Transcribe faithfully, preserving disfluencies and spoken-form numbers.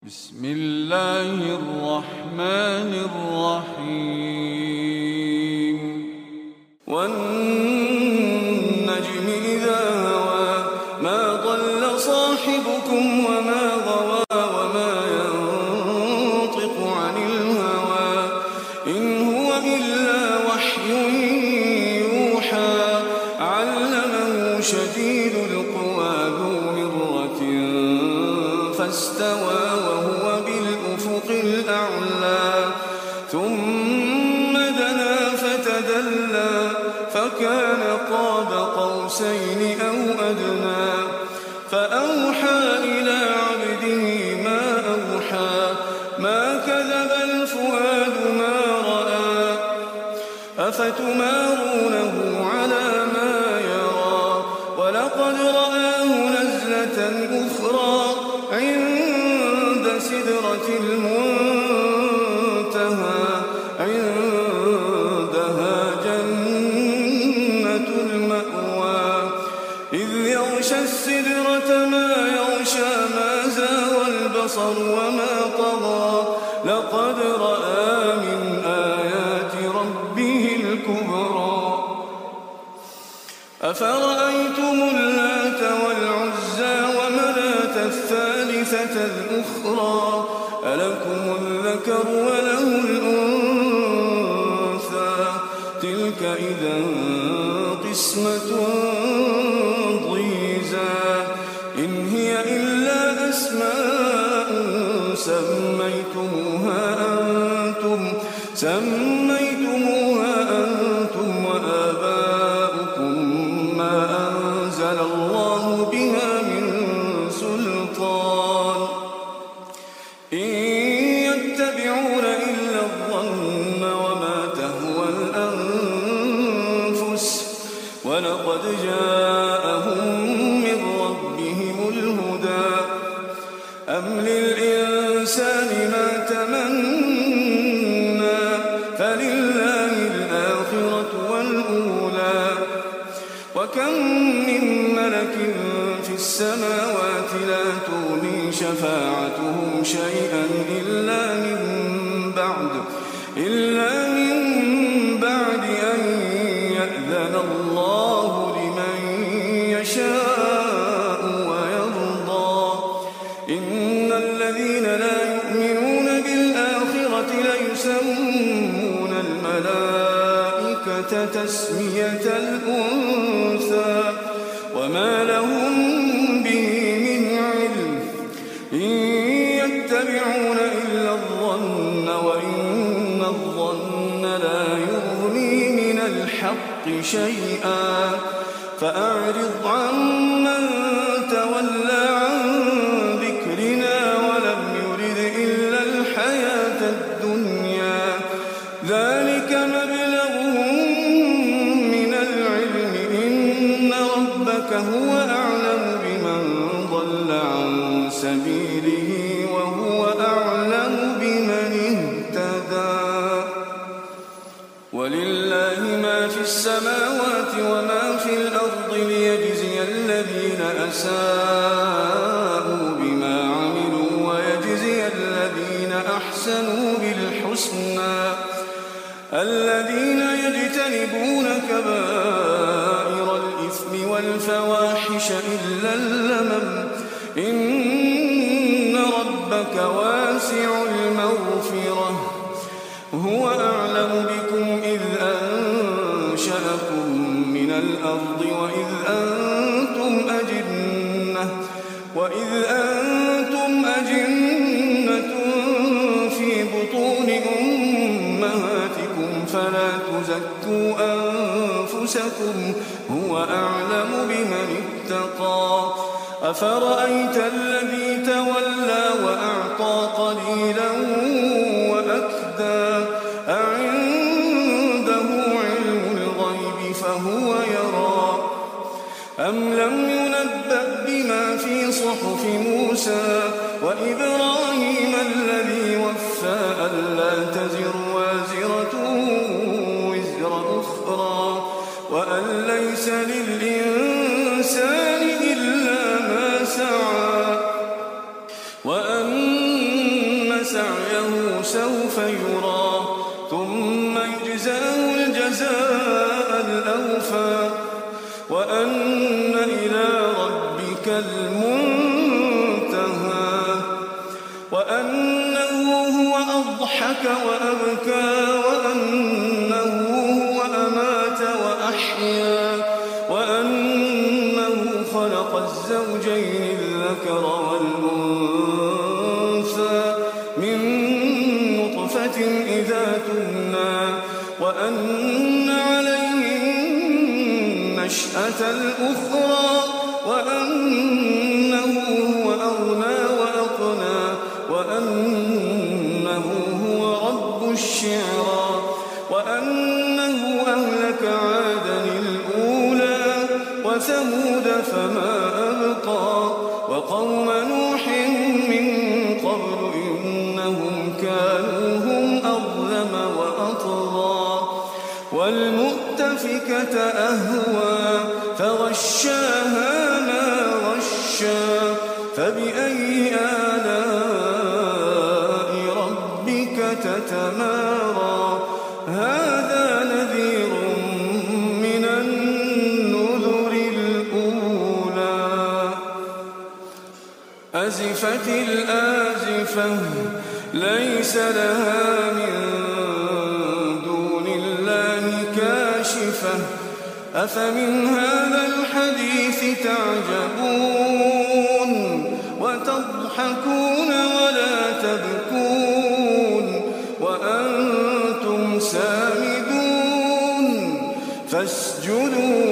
بسم الله الرحمن الرحيم والنجم إذا هوى ما ضل صاحبكم وما غوى وما ينطق عن الهوى إن هو إلا وحي يوحى علمه شديد القوى ذو مرة فاستوى وهو بالأفق الأعلى ثم دنا فتدلى فكان قاب قوسين أو أدنى فأوحى إلى عبده ما أوحى ما كذب الفؤاد ما رأى أفتمارونه على ما يرى ولقد رآه نزلة أخرى عند سدرة المنتهى عندها جنة المأوى إذ يغشى السدرة ما يغشى ما زاغ البصر وما طغى لقد رأى من آيات ربه الكبرى أفرأيتم اللات والعزى ومناة الثالثة الأخرى ألكم الذكر وله الأنثى تلك إذا قسمة ضيزى إن هي إلا أسماء سميتموها أنتم سميتموها أنتم وآباؤكم ما أنزل الله بها من سلطان إن يتبعون إلا الظن وما تهوى الأنفس ولقد جاءهم من ربهم الهدى أم للإنسان ما تمنى فلله الآخرة والأولى وكم من ملك في السماوات لا تغني شفاعتهم شيئا إلا من بعد إلا من بعد أن يأذن الله لمن يشاء ويرضى إن الذين لا يؤمنون بالآخرة ليسمون الملائكة تسمية الأنثى وما لهم به من علم إن يتبعون إلا الظن وإن الظن لا يغني من الحق شيئا فأعرض عمن تولى عن ذكرنا ولم يرد إلا الحياة الدنيا ذلك مبلغهم من العلم إن ربك هو أعلم بمن ضل عن سبيله وهو أعلم بمن اهتدى ولله ما في السماوات وما في الأرض ليجزي الذين أساءوا بما عملوا ويجزي الذين أحسنوا بالحسنى الذين يجتنبون كبائر الإثم والفواحش إلا اللمم إن ربك واسع المغفرة هو أعلم بكم إذ أنشأكم من الأرض وإذ أنتم أجنة وإذ أنتم أجنة في بطون أمهاتكم فلا تزكوا أنفسكم هو أعلم بمن اتقى أفرأيت الذي تولى وأعطى قليلا وأكدى أعنده علم الغيب فهو يرى أم لم ينبأ بما في صحف موسى وإبراهيم الذي وفى ألا تزر وازرة وزر أخرى وأن ليس للإنسان إلا ما سعى سعيه سوف يرى ثم يجزاه الجزاء الأوفى وأن إلى ربك المنتهى وأنه هو أضحك وأبكى وأنه هو أمات وأحيا وأنه خلق الزوجين الذكر والأنثى من نطفة إذا تمنى وأن عليه النشأة الأخرى وأنه هو أغنى وأقنى وأنه هو رب الشعرى وأنه أهلك عادا الأولى وثمود فما أبقى وقوم نوح من قبل إنهم كانوا هم أظلم وأطغى والمؤتفكة أهوى فغشاها ما غشى فبأي آلاء ربك تتمارى هذا نذير من النذر الأولى أزفت الآزفة ليس لها من دون الله كاشفة أفمن هذا الحديث تعجبون وتضحكون ولا تبكون وأنتم سامدون فاسجدوا